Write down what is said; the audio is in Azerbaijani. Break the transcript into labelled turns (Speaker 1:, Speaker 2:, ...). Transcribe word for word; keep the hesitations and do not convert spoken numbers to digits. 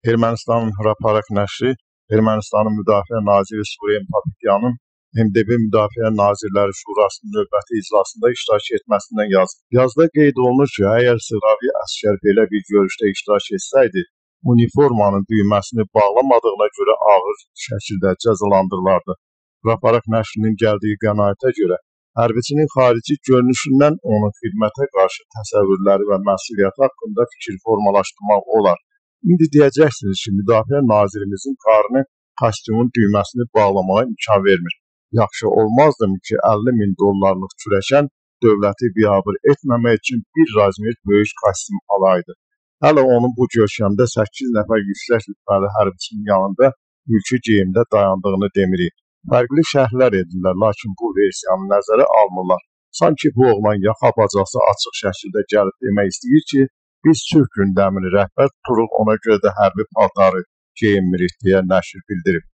Speaker 1: Ermənistanın Hraparak nəşri Ermənistanın Müdafiə naziri Suriyən Papikyanın M D B Müdafiə Nazirləri Şurasının növbəti iclasında iştirak etməsindən yazıb. Yazıda qeyd olunur ki, əgər sıravi əsgər belə bir görüşdə iştirak etsəydi, uniformanın düyməsini bağlamadığına görə ağır şəkildə cəzalandırılardı. Hraparak nəşrinin gəldiyi qənaətə görə, hərbiçinin xarici görünüşündən onun xidmətə qarşı təsəvvürləri və məsuliyyəti haqqında fikir formalaşdırmaq olar. İndi deyəcəksiniz ki, Müdafiə Nazirimizin qarnı kostyumun düyməsini bağlamağa imkan vermir. Yaxşı olmazdımı ki, əlli min dollarlıq kürəkən dövləti biabır etməmək üçün bir razmer böyük kostyum alaydı. Hələ onun bu görkəmdə səkkiz nəfər yüksək rütbəli hərbiçinin yanında mülki geyimdə dayandığını demirik. Fərqli şərhlər edirlər, lakin bu versiyanı nəzərə almırlar. Sanki bu oğlan yaxa bacası açıq şəkildə gəlib demək istəyir ki, biz sülh gündəmini rəhbər tuturuq, ona görə də hərbi paltarı geyinmirik deyə nəşr bildirib.